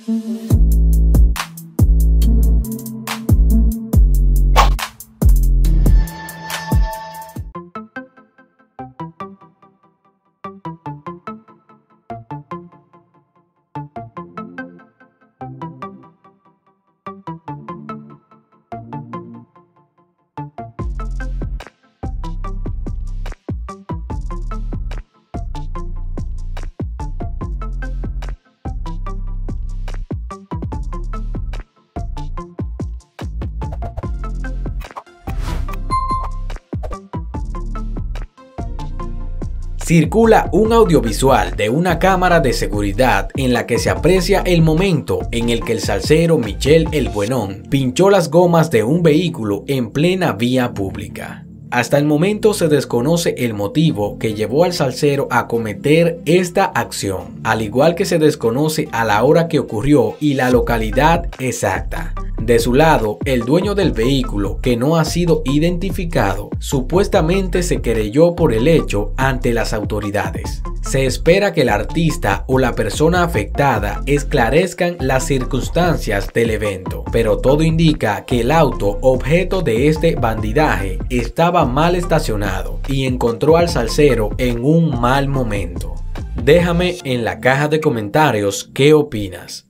Circula un audiovisual de una cámara de seguridad en la que se aprecia el momento en el que el salsero Michel el Buenón pinchó las gomas de un vehículo en plena vía pública. Hasta el momento se desconoce el motivo que llevó al salsero a cometer esta acción, al igual que se desconoce a la hora que ocurrió y la localidad exacta. De su lado, el dueño del vehículo, que no ha sido identificado, supuestamente se querelló por el hecho ante las autoridades. Se espera que el artista o la persona afectada esclarezcan las circunstancias del evento, pero todo indica que el auto objeto de este bandidaje estaba mal estacionado y encontró al salsero en un mal momento. Déjame en la caja de comentarios qué opinas.